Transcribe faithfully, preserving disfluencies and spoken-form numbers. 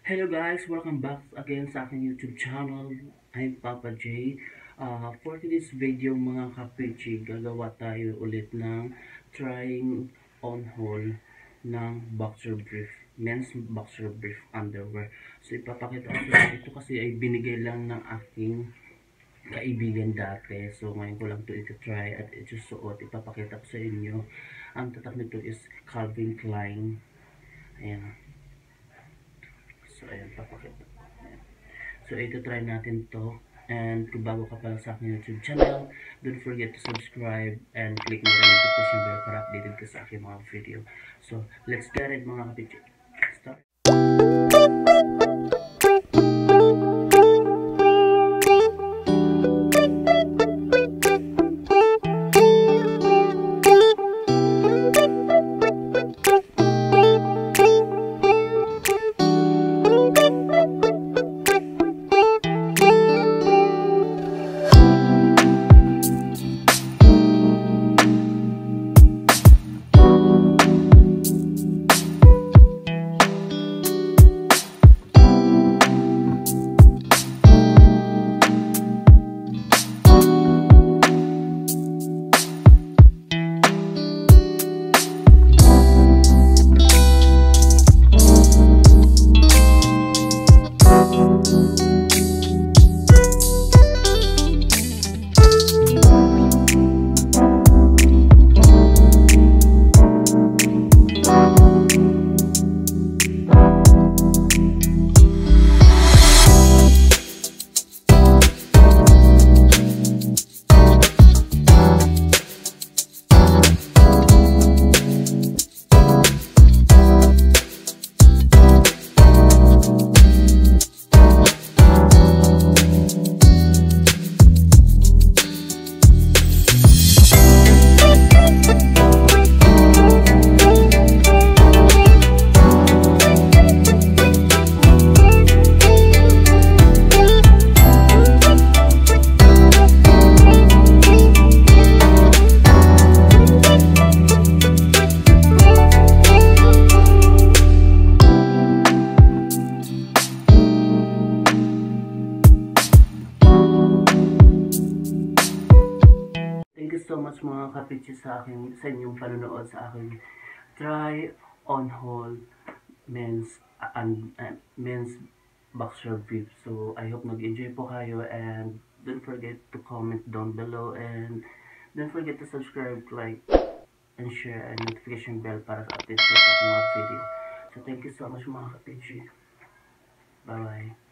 Hello guys, welcome back again sa aking YouTube channel. I'm Papa J. Uh, for today's video mga kapichi, gagawa tayo ulit ng trying on haul ng boxer brief, men's boxer brief underwear. So ipapakita ko sa ito kasi ay binigay lang ng aking kaibigan dati. So ngayon ko lang ito ito-try at isusuot. Ipapakita ko sa inyo. Ang tatak nito is Calvin Klein. Ayan. So, ayan, papakita. Ayan. So, ito try natin to. And kung bago ka pala sa aking YouTube channel, don't forget to subscribe and click mo rin yung notification bell para updated ka sa aking mga video. So, let's get it mga kapitid. Start. Thank you so much mga kapitsi sa aking sa inyong panonood sa aking try on haul men's uh, and uh, men's boxer brief. So I hope nag-enjoy po kayo and don't forget to comment down below and don't forget to subscribe, like and share and notification bell para sa updates sa aking mga video. So thank you so much mga kapitsi. Bye bye.